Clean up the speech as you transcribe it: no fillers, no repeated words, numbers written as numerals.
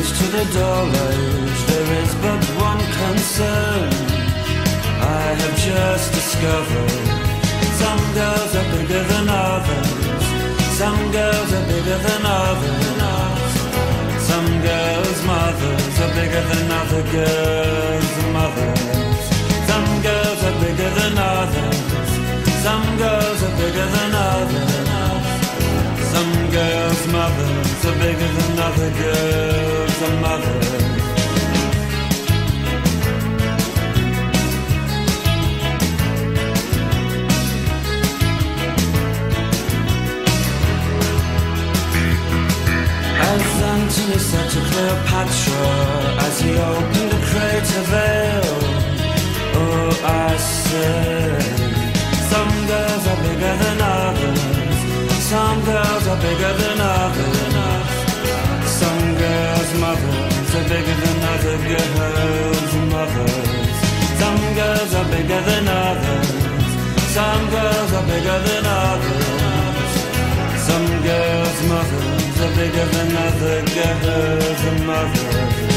comes to the dull age, there is but one concern I have just discovered. Some girls are bigger than others. Some girls are bigger than others. Some girls' mothers are bigger than other girls' mothers. Some girls are bigger than others. Some girls are bigger than others. Some girls' mothers are bigger than other girls' mothers. As Antony said to Cleopatra as he opened the crater veil, oh, I said, some girls are bigger than others. Some girls are bigger than others. Some girls' mothers are bigger than other girls' mothers. Some girls are bigger than others. Some girls are bigger than others. Some girls' mothers are bigger than other girls' mothers.